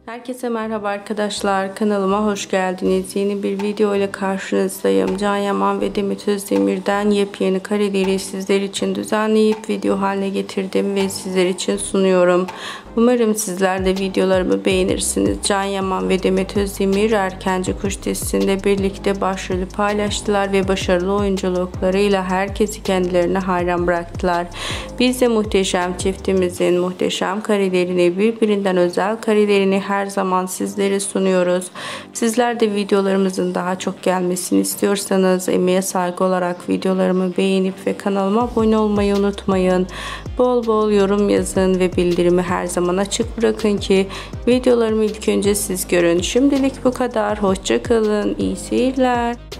Herkese merhaba arkadaşlar, kanalıma hoş geldiniz. Yeni bir video ile karşınızdayım. Can Yaman ve Demet Özdemir'den yepyeni kareleri sizler için düzenleyip video haline getirdim ve sizler için sunuyorum. Umarım sizler de videolarımı beğenirsiniz. Can Yaman ve Demet Özdemir Erkenci Kuş dizisinde birlikte başrolü paylaştılar ve başarılı oyunculuklarıyla herkesi kendilerine hayran bıraktılar. Biz de muhteşem çiftimizin muhteşem karelerini, birbirinden özel karelerini her zaman sizlere sunuyoruz. Sizler de videolarımızın daha çok gelmesini istiyorsanız emeğe saygı olarak videolarımı beğenip ve kanalıma abone olmayı unutmayın. Bol bol yorum yazın ve bildirimi her zaman açık bırakın ki videolarımı ilk önce siz görün. Şimdilik bu kadar. Hoşça kalın. İyi seyirler.